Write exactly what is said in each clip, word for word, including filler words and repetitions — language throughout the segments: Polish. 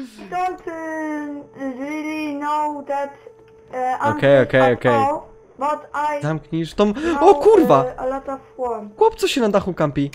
don't uh, really know that uh, Okej, okej, okej. but I Zamknijesz tą... know, O kurwa! uh, a lot of worm. Chłop, co się na dachu kampi?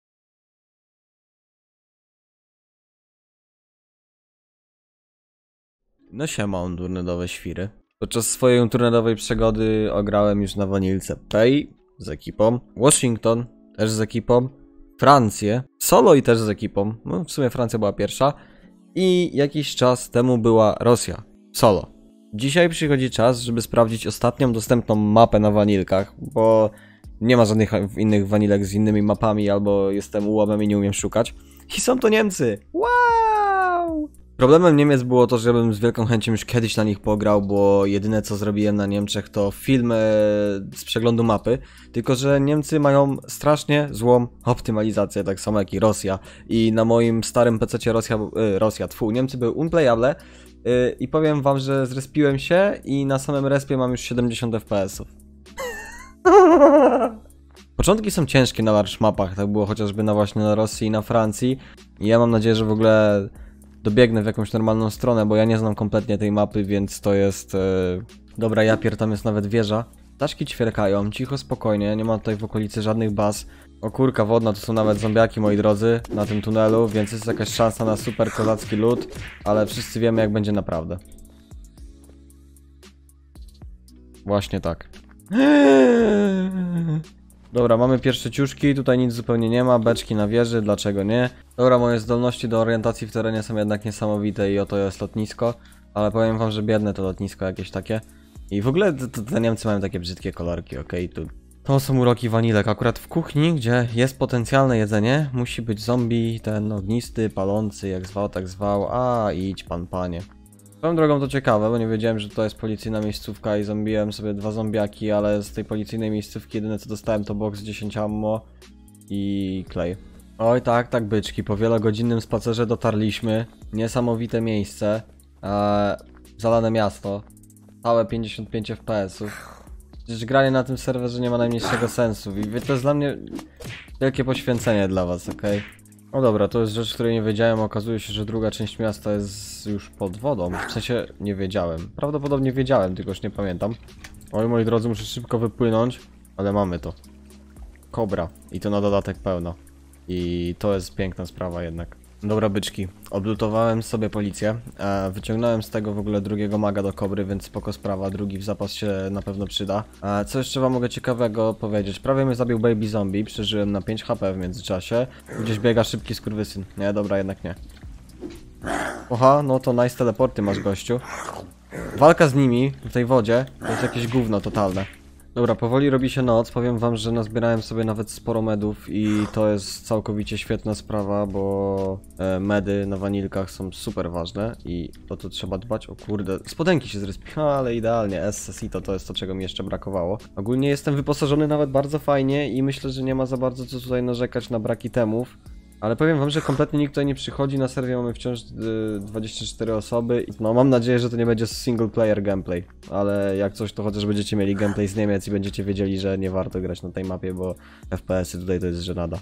No siema, turnedowe świry. Podczas swojej turnedowej przygody ograłem już na Vanilce Pay z ekipą, Washington też z ekipą, Francję, solo i też z ekipą, no w sumie Francja była pierwsza i jakiś czas temu była Rosja, solo. Dzisiaj przychodzi czas, żeby sprawdzić ostatnią dostępną mapę na Vanilkach, bo nie ma żadnych innych Vanilek z innymi mapami, albo jestem ułomem i nie umiem szukać. I są to Niemcy! Wow! Problemem Niemiec było to, żebym z wielką chęcią już kiedyś na nich pograł, bo jedyne co zrobiłem na Niemczech to film z przeglądu mapy, tylko że Niemcy mają strasznie złą optymalizację, tak samo jak i Rosja. I na moim starym pececie Rosja, yy, Rosja, tfu, Niemcy były unplayable yy, i powiem wam, że zrespiłem się i na samym respie mam już siedemdziesiąt F P S ów. Początki są ciężkie na large mapach, tak było chociażby na właśnie na Rosji i na Francji. I ja mam nadzieję, że w ogóle dobiegnę w jakąś normalną stronę, bo ja nie znam kompletnie tej mapy, więc to jest... Yy... Dobra, japier, tam jest nawet wieża. Ptaszki ćwierkają, cicho, spokojnie, nie ma tutaj w okolicy żadnych baz. O kurka wodna, to są nawet zombiaki, moi drodzy, na tym tunelu, więc jest jakaś szansa na super kozacki loot, ale wszyscy wiemy, jak będzie naprawdę. Właśnie tak. Dobra, mamy pierwsze ciuszki, tutaj nic zupełnie nie ma, beczki na wieży, dlaczego nie? Dobra, moje zdolności do orientacji w terenie są jednak niesamowite i oto jest lotnisko, ale powiem wam, że biedne to lotnisko jakieś takie. I w ogóle te Niemcy mają takie brzydkie kolorki, okej, okay? tu... To są uroki Vanilek, akurat w kuchni, gdzie jest potencjalne jedzenie, musi być zombie, ten ognisty, palący, jak zwał, tak zwał, a idź pan, panie. Swoją drogą to ciekawe, bo nie wiedziałem, że to jest policyjna miejscówka i zombiłem sobie dwa zombiaki, ale z tej policyjnej miejscówki jedyne co dostałem to box dziesięć ammo i klej. Oj tak, tak byczki, po wielogodzinnym spacerze dotarliśmy, niesamowite miejsce, eee, zalane miasto, całe pięćdziesiąt pięć F P S ów. Przecież granie na tym serwerze nie ma najmniejszego sensu i to jest dla mnie wielkie poświęcenie dla was, okej? Okay? No dobra, to jest rzecz, której nie wiedziałem, okazuje się, że druga część miasta jest już pod wodą, w sensie nie wiedziałem, prawdopodobnie wiedziałem, tylko już nie pamiętam. Oj moi drodzy, muszę szybko wypłynąć, ale mamy to. Kobra i to na dodatek pełno i to jest piękna sprawa jednak. Dobra byczki, odlutowałem sobie policję, e, wyciągnąłem z tego w ogóle drugiego maga do kobry, więc spoko sprawa, drugi w zapas się na pewno przyda. E, co jeszcze wam mogę ciekawego powiedzieć, prawie mnie zabił baby zombie, przeżyłem na pięć H P w międzyczasie. Gdzieś biega szybki skurwysyn, nie dobra jednak nie. Oha, no to nice teleporty masz gościu. Walka z nimi w tej wodzie to jest jakieś gówno totalne. Dobra, powoli robi się noc, powiem wam, że nazbierałem sobie nawet sporo medów i to jest całkowicie świetna sprawa, bo e, medy na wanilkach są super ważne i o to trzeba dbać. O kurde, spodenki się zrespiły, ale idealnie, S S I to to jest to, czego mi jeszcze brakowało. Ogólnie jestem wyposażony nawet bardzo fajnie i myślę, że nie ma za bardzo co tutaj narzekać na braki temów. Ale powiem wam, że kompletnie nikt tutaj nie przychodzi, na serwie mamy wciąż y, dwadzieścia cztery osoby. No mam nadzieję, że to nie będzie single player gameplay. Ale jak coś to chociaż będziecie mieli gameplay z Niemiec i będziecie wiedzieli, że nie warto grać na tej mapie, bo F P S-y tutaj to jest żenada.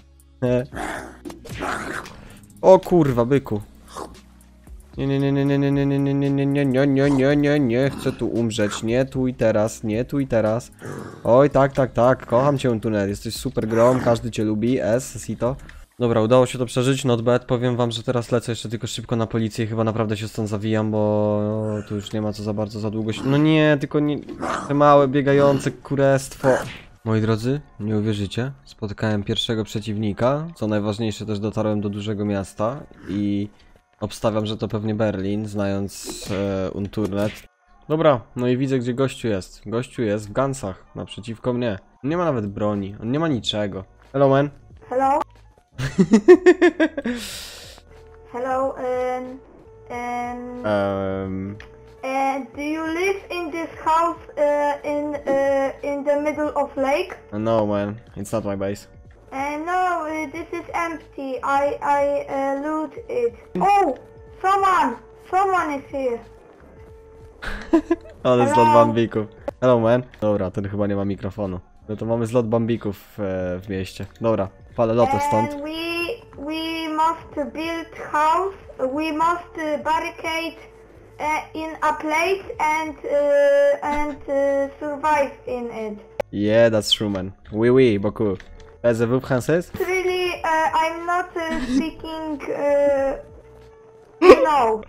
O kurwa, byku. Nie, nie, nie, nie, nie, nie, nie, nie, nie, nie, nie, nie, nie, nie, nie, nie chcę tu umrzeć, nie tu i teraz, nie tu i teraz. Oj, tak, tak, tak, kocham cię Tunet, jesteś super grom, każdy cię lubi, S, Sito. Dobra, udało się to przeżyć, not bad. Powiem wam, że teraz lecę jeszcze tylko szybko na policję i chyba naprawdę się stąd zawijam, bo tu już nie ma co za bardzo za długo się... No nie, tylko nie... Te małe, biegające kurestwo. Moi drodzy, nie uwierzycie, spotkałem pierwszego przeciwnika, co najważniejsze też dotarłem do dużego miasta i obstawiam, że to pewnie Berlin, znając e, Unturnet. Dobra, no i widzę, gdzie gościu jest. Gościu jest w gansach, naprzeciwko mnie. Nie ma nawet broni, on nie ma niczego. Hello man. Hello? Hello, um, um, Um... uh, do you live in this house uh, in uh, in the middle of lake? No man, it's not my base. Uh, no, uh, this is empty. I I uh, loot it. Oh, someone, someone is here. Ale Hello? zlot bambików. Hello man. Dobra, ten chyba nie ma mikrofonu. No to mamy zlot bambików e, w mieście. Dobra, palę lotę stąd. And we we must build house. We must uh, barricade uh, in a place and uh, and uh, survive in it. Yeah, that's true, man. Oui, oui, beaucoup. Pensez-vous français? Really, uh, I'm not uh, speaking. Uh, you know.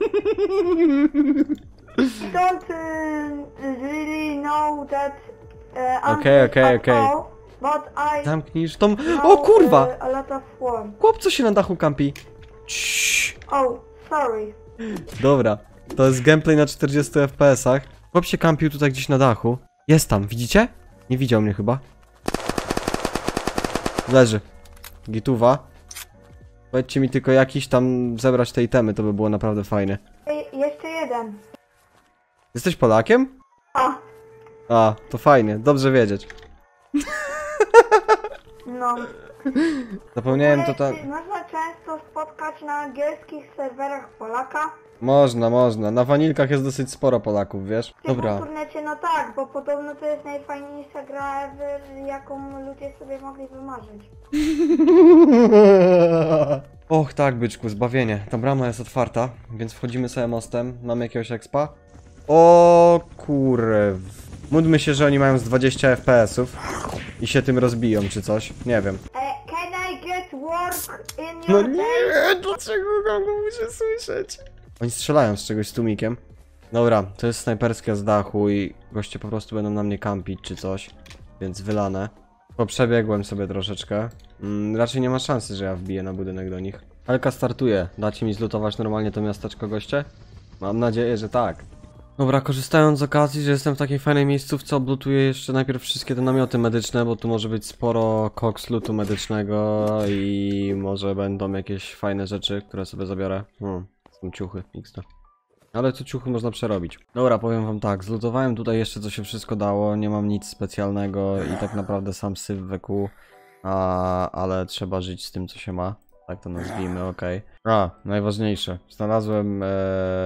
I don't uh, really know that. Uh, Okej, English okej, at okej. all, But I Zamknijż tą... know, O kurwa! uh, a lot of words. Chłop, co się na dachu kampi? Ciii. Oh, sorry. Dobra, to jest gameplay na czterdziestu F P S ach. Chłop się kampił tutaj gdzieś na dachu. Jest tam, widzicie? Nie widział mnie chyba. Leży. Gituwa. Powiedzcie mi tylko jakiś tam zebrać te itemy, to by było naprawdę fajne. Ej, jeszcze jeden. Jesteś Polakiem? A, A, to fajnie, dobrze wiedzieć. no. Zapomniałem to tam... Czy można często spotkać na angielskich serwerach Polaka? Można, można. Na wanilkach jest dosyć sporo Polaków, wiesz? W Dobra. internecie no tak, bo podobno to jest najfajniejsza gra ever, jaką ludzie sobie mogli wymarzyć. Och tak, byczku, zbawienie. Ta brama jest otwarta, więc wchodzimy sobie mostem. Mamy jakiegoś expa? O kurw. Módlmy się, że oni mają z dwadzieścia F P S ów i się tym rozbiją, czy coś. Nie wiem. E, can I get work in No your nie, day? dlaczego go muszę słyszeć? Oni strzelają z czegoś z tłumikiem. Dobra, to jest snajperskie z dachu i goście po prostu będą na mnie kampić, czy coś. Więc wylane. Poprzebiegłem sobie troszeczkę. Mm, raczej nie ma szansy, że ja wbiję na budynek do nich. Helka startuje. Dacie mi zlutować normalnie to miasteczko, goście? Mam nadzieję, że tak. Dobra, korzystając z okazji, że jestem w takiej fajnej miejscówce, oblutuję jeszcze najpierw wszystkie te namioty medyczne, bo tu może być sporo koks lutu medycznego i może będą jakieś fajne rzeczy, które sobie zabiorę. Hmm, są ciuchy, X D. Ale tu ciuchy można przerobić. Dobra, powiem wam tak, zlutowałem tutaj jeszcze co się wszystko dało, nie mam nic specjalnego i tak naprawdę sam syf we kół, a, ale trzeba żyć z tym co się ma. Tak to nazwijmy, okej. Okay. A, najważniejsze, znalazłem ee,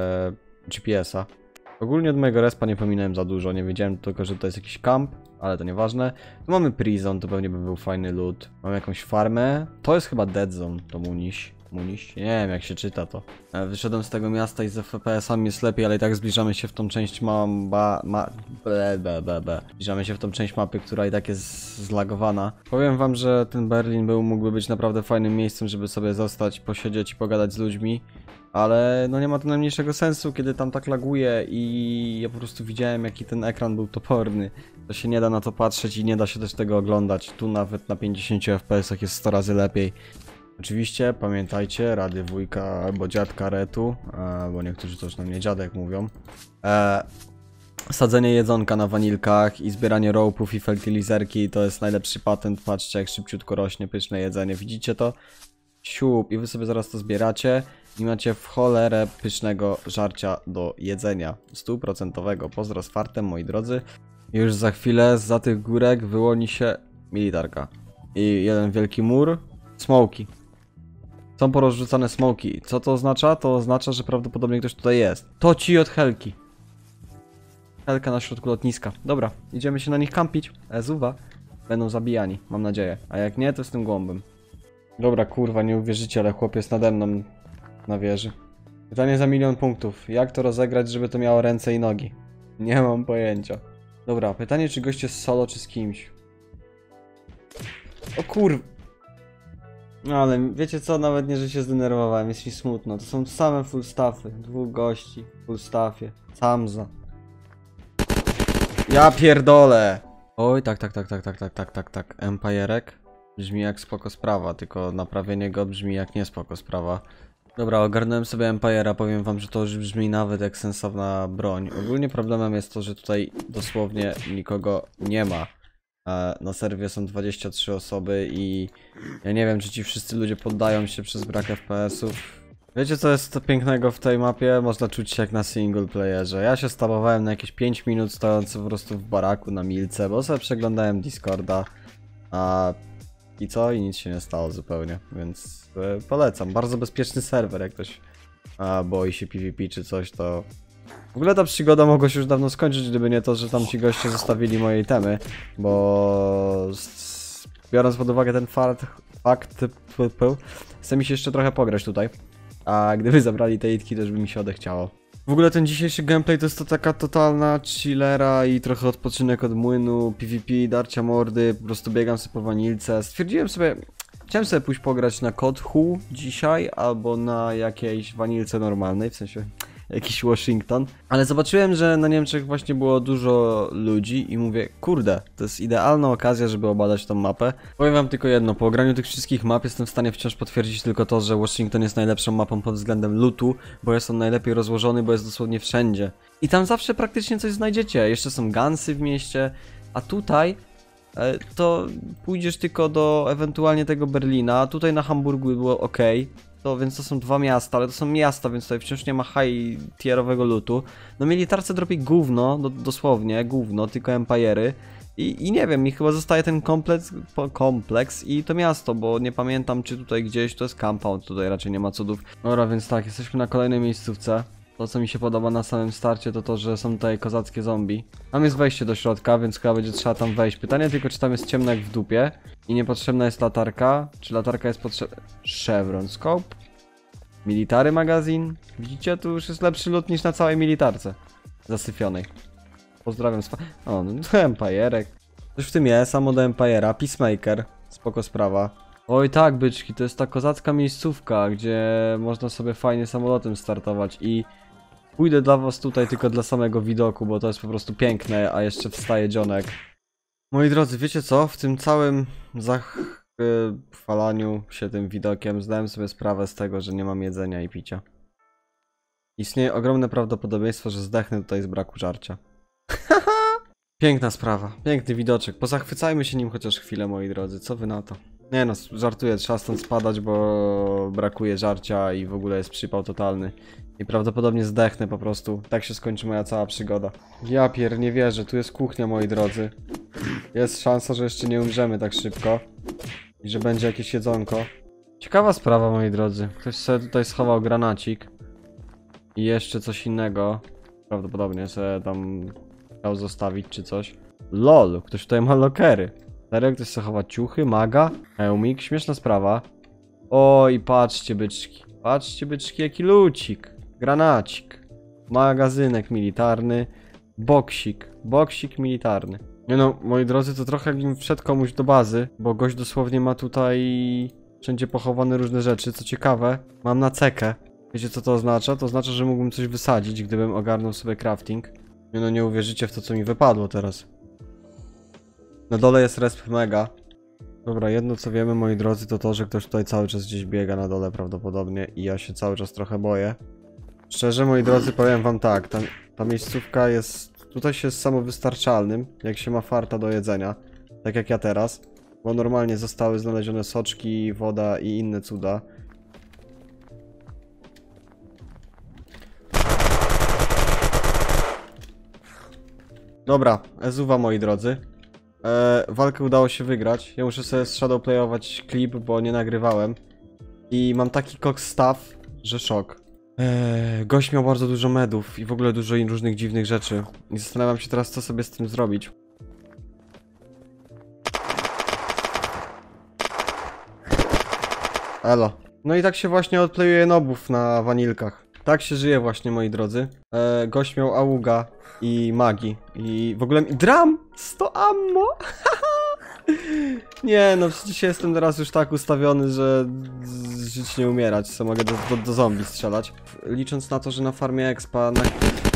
G P S a. Ogólnie od mojego respa nie pominąłem za dużo, nie wiedziałem tylko, że to jest jakiś camp, ale to nieważne. Tu mamy prison, to pewnie by był fajny loot. Mamy jakąś farmę, to jest chyba dead zone, to Muniś. Muniś? Nie wiem jak się czyta to. E, Wyszedłem z tego miasta i z F P S ami jest lepiej, ale i tak zbliżamy się w tą część mam ba, ma, ble, ble, ble, ble. Zbliżamy się w tą część mapy, która i tak jest zlagowana. Powiem wam, że ten Berlin był, mógłby być naprawdę fajnym miejscem, żeby sobie zostać, posiedzieć i pogadać z ludźmi. Ale no nie ma to najmniejszego sensu, kiedy tam tak laguje i ja po prostu widziałem jaki ten ekran był toporny. To się nie da na to patrzeć i nie da się też tego oglądać. Tu nawet na pięćdziesięciu F P S ach jest sto razy lepiej. Oczywiście pamiętajcie, rady wujka albo dziadka Retu, e, bo niektórzy też na mnie dziadek mówią. E, sadzenie jedzonka na wanilkach i zbieranie rope'ów i fertilizerki to jest najlepszy patent. Patrzcie jak szybciutko rośnie pyszne jedzenie, widzicie to? Siup i wy sobie zaraz to zbieracie i macie w cholerę pysznego żarcia do jedzenia. Stuprocentowego. Pozdro z fartem moi drodzy. I już za chwilę za tych górek wyłoni się militarka. I jeden wielki mur. Smoki. Są porozrzucane smoki. Co to oznacza? To oznacza, że prawdopodobnie ktoś tutaj jest. To ci od Helki. Helka na środku lotniska. Dobra, idziemy się na nich kampić. Ezuwa. Będą zabijani, mam nadzieję. A jak nie, to z tym głąbem. Dobra, kurwa, nie uwierzycie, ale chłop jest nade mną na wieży. Pytanie za milion punktów. Jak to rozegrać, żeby to miało ręce i nogi? Nie mam pojęcia. Dobra, pytanie, czy gość jest solo, czy z kimś? O kurwa. No ale wiecie co, nawet nie, że się zdenerwowałem, jest mi smutno. To są same full staffy, dwóch gości, full staffie, Samza. Ja pierdolę! Oj, tak, tak, tak, tak, tak, tak, tak, tak, tak, Empirek. Brzmi jak spoko sprawa, tylko naprawienie go brzmi jak nie spoko sprawa. Dobra, ogarnąłem sobie Empire'a, powiem wam, że to już brzmi nawet jak sensowna broń. Ogólnie problemem jest to, że tutaj dosłownie nikogo nie ma. Na serwie są dwadzieścia trzy osoby i ja nie wiem, czy ci wszyscy ludzie poddają się przez brak F P S ów. Wiecie co jest to pięknego w tej mapie? Można czuć się jak na single playerze. Ja się stabowałem na jakieś pięć minut stojąc po prostu w baraku na milce, bo sobie przeglądałem Discorda. A i co? I nic się nie stało zupełnie, więc e, polecam. Bardzo bezpieczny serwer, jak ktoś a, boi się PvP czy coś, to... W ogóle ta przygoda mogła się już dawno skończyć, gdyby nie to, że tam ci goście zostawili moje itemy, bo... S biorąc pod uwagę ten fart, fakt. Chce mi się jeszcze trochę pograć tutaj. A gdyby zabrali te itki, też by mi się odechciało. W ogóle ten dzisiejszy gameplay to jest to taka totalna chillera i trochę odpoczynek od młynu, PvP, darcia mordy, po prostu biegam sobie po wanilce. Stwierdziłem sobie, chciałem sobie pójść pograć na Kothu dzisiaj, albo na jakiejś wanilce normalnej, w sensie jakiś Washington. Ale zobaczyłem, że na Niemczech właśnie było dużo ludzi i mówię, kurde, to jest idealna okazja, żeby obadać tą mapę. Powiem wam tylko jedno, po ograniu tych wszystkich map jestem w stanie wciąż potwierdzić tylko to, że Washington jest najlepszą mapą pod względem lootu, bo jest on najlepiej rozłożony, bo jest dosłownie wszędzie. I tam zawsze praktycznie coś znajdziecie, jeszcze są gunsy w mieście, a tutaj e, to pójdziesz tylko do ewentualnie tego Berlina, tutaj na Hamburgu było ok. To, więc to są dwa miasta, ale to są miasta, więc tutaj wciąż nie ma high tierowego lootu. No militarce dropi gówno, do, dosłownie gówno, tylko empire'y. I, I nie wiem, mi chyba zostaje ten kompleks, kompleks i to miasto, bo nie pamiętam, czy tutaj gdzieś to jest compound, tutaj raczej nie ma cudów. Dobra, więc tak, jesteśmy na kolejnej miejscówce. To, co mi się podoba na samym starcie, to to, że są tutaj kozackie zombie. Tam jest wejście do środka, więc chyba będzie trzeba tam wejść. Pytanie tylko, czy tam jest ciemno jak w dupie i niepotrzebna jest latarka. Czy latarka jest potrzebna? Chevron scope. Military magazyn. Widzicie, tu już jest lepszy loot niż na całej militarce zasypionej. Pozdrawiam swa... O, no to Empirek. Coś w tym jest, samo do Empire'a. Peacemaker. Spoko sprawa. Oj tak, byczki, to jest ta kozacka miejscówka, gdzie można sobie fajnie samolotem startować i pójdę dla was tutaj tylko dla samego widoku, bo to jest po prostu piękne, a jeszcze wstaje dzionek. Moi drodzy, wiecie co? W tym całym zachwalaniu się tym widokiem zdałem sobie sprawę z tego, że nie mam jedzenia i picia. Istnieje ogromne prawdopodobieństwo, że zdechnę tutaj z braku żarcia. Piękna sprawa, piękny widoczek. Pozachwycajmy się nim chociaż chwilę, moi drodzy. Co wy na to? Nie no, żartuję, trzeba stąd spadać, bo brakuje żarcia i w ogóle jest przypał totalny. I prawdopodobnie zdechnę po prostu. Tak się skończy moja cała przygoda. Ja pier, nie wierzę, tu jest kuchnia, moi drodzy. Jest szansa, że jeszcze nie umrzemy tak szybko. I że będzie jakieś jedzonko. Ciekawa sprawa, moi drodzy. Ktoś sobie tutaj schował granacik. I jeszcze coś innego. Prawdopodobnie sobie tam chciał zostawić czy coś. Lol, ktoś tutaj ma lokery. Serio, ktoś sobie chowa ciuchy, maga, hełmik, śmieszna sprawa. Oj, patrzcie byczki, patrzcie byczki, jaki lucik, granacik, magazynek militarny, boksik, boksik militarny. Nie no, moi drodzy, to trochę jakbym wszedł komuś do bazy, bo gość dosłownie ma tutaj wszędzie pochowane różne rzeczy, co ciekawe, mam na cekę. Wiecie co to oznacza? To oznacza, że mógłbym coś wysadzić, gdybym ogarnął sobie crafting. Nie no, nie uwierzycie w to, co mi wypadło teraz. Na dole jest resp mega. Dobra, jedno co wiemy, moi drodzy, to to, że ktoś tutaj cały czas gdzieś biega na dole prawdopodobnie i ja się cały czas trochę boję. Szczerze, moi drodzy, powiem wam tak, ta, ta miejscówka jest... Tutaj się jest samowystarczalnym, jak się ma farta do jedzenia. Tak jak ja teraz. Bo normalnie zostały znalezione soczki, woda i inne cuda. Dobra, Ezuwa, moi drodzy. E, walkę udało się wygrać. Ja muszę sobie shadowplayować klip, bo nie nagrywałem. I mam taki cock staff, że szok. E, gość miał bardzo dużo medów i w ogóle dużo różnych dziwnych rzeczy. I zastanawiam się teraz, co sobie z tym zrobić. Elo. No i tak się właśnie odplayuje nobów na wanilkach. Tak się żyje właśnie, moi drodzy. E, gość miał auga i magii. I w ogóle... Dram! sto ammo! Nie, no przecież jestem teraz już tak ustawiony, że żyć nie umierać, co mogę do, do, do zombie strzelać. Licząc na to, że na farmie expa... Na,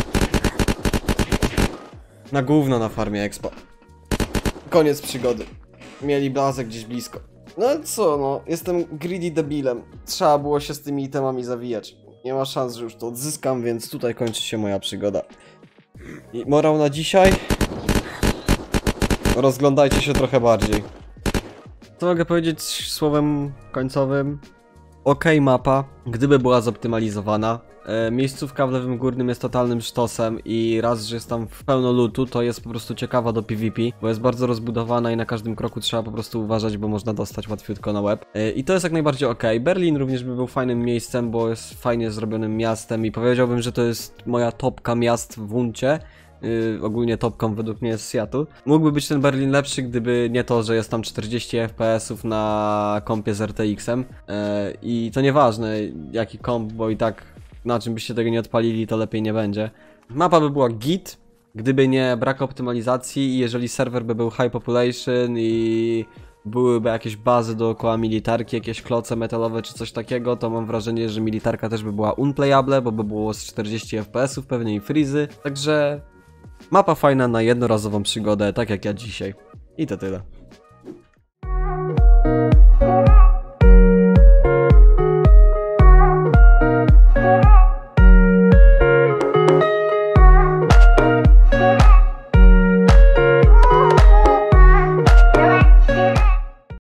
na gówno na farmie expa. Koniec przygody. Mieli bazę gdzieś blisko. No co no, jestem greedy debilem. Trzeba było się z tymi itemami zawijać. Nie ma szans, że już to odzyskam, więc tutaj kończy się moja przygoda. I morał na dzisiaj? Rozglądajcie się trochę bardziej. Co mogę powiedzieć słowem końcowym? Ok mapa, gdyby była zoptymalizowana. E, miejscówka w lewym górnym jest totalnym sztosem i raz, że jest tam pełno lootu, to jest po prostu ciekawa do PvP, bo jest bardzo rozbudowana i na każdym kroku trzeba po prostu uważać, bo można dostać łatwiutko na łeb. E, I to jest jak najbardziej ok. Berlin również by był fajnym miejscem, bo jest fajnie zrobionym miastem i powiedziałbym, że to jest moja topka miast w Uncie. Yy, ogólnie topką według mnie jest Seattle. Mógłby być ten Berlin lepszy, gdyby nie to, że jest tam czterdzieści F P S-ów na kompie z R T X-em. Yy, I to nieważne jaki komp, bo i tak na czym byście tego nie odpalili, to lepiej nie będzie. Mapa by była git, gdyby nie brak optymalizacji i jeżeli serwer by był high population i byłyby jakieś bazy dookoła militarki, jakieś kloce metalowe czy coś takiego, to mam wrażenie, że militarka też by była unplayable, bo by było z czterdzieści F P S-ów, pewnie i freezy. Także mapa fajna na jednorazową przygodę, tak jak ja dzisiaj. I to tyle.